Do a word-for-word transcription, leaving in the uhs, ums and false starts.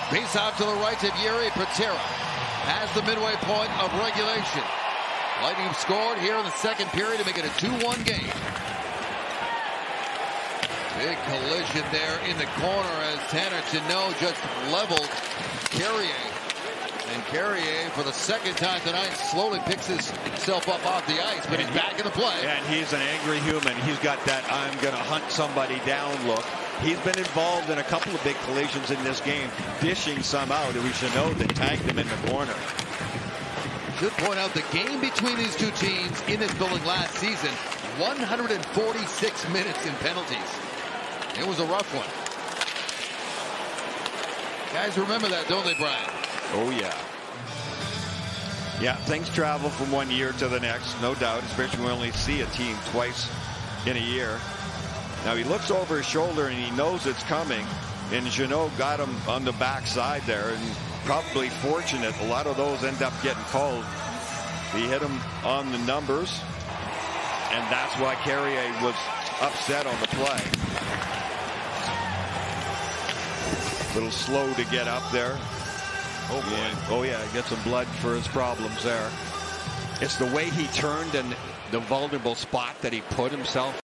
Face out to the right of Jiri Patera. Has the midway point of regulation. Lightning have scored here in the second period to make it a two one game. Big collision there in the corner as Tanner Jeannot just leveled Carrier. And Carrier, for the second time tonight, slowly picks himself up off the ice, but and he's he, back in the play. And he's an angry human. He's got that I'm going to hunt somebody down look. He's been involved in a couple of big collisions in this game, dishing some out. It was Jeannot that tagged him in the corner. Should point out the game between these two teams in this building last season, one hundred forty-six minutes in penalties. It was a rough one. Guys remember that, don't they, Brian? Oh, yeah. Yeah, things travel from one year to the next, no doubt, especially when we only see a team twice in a year. Now, he looks over his shoulder, and he knows it's coming, and Jeannot got him on the backside there, and probably fortunate. A lot of those end up getting called. He hit him on the numbers, and that's why Carrier was upset on the play. A little slow to get up there. Oh boy. And, oh yeah, get some blood for his problems there. It's the way he turned and the vulnerable spot that he put himself